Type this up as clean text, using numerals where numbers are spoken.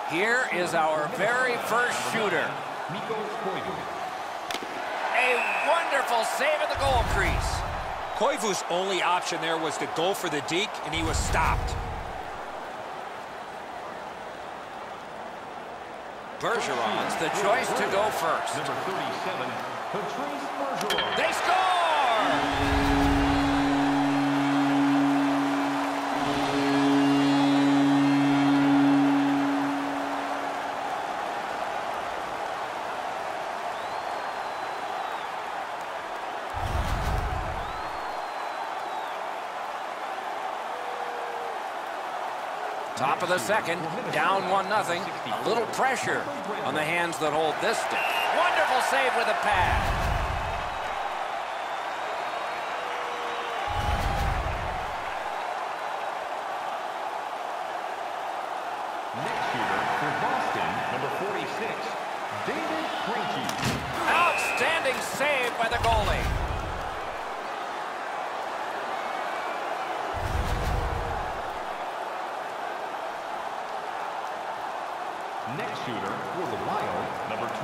Here is our very first shooter. A wonderful save at the goal crease. Koivu's only option there was to go for the deke, and he was stopped. Bergeron's the choice to go first. Number 37, Patrice Bergeron. They score! Top of the second, down 1-0. A little pressure on the hands that hold this stick. Wonderful save with a pad. Next shooter for Boston, number 46, David Krejci. Outstanding save by the goalie. Next shooter for the Wild, number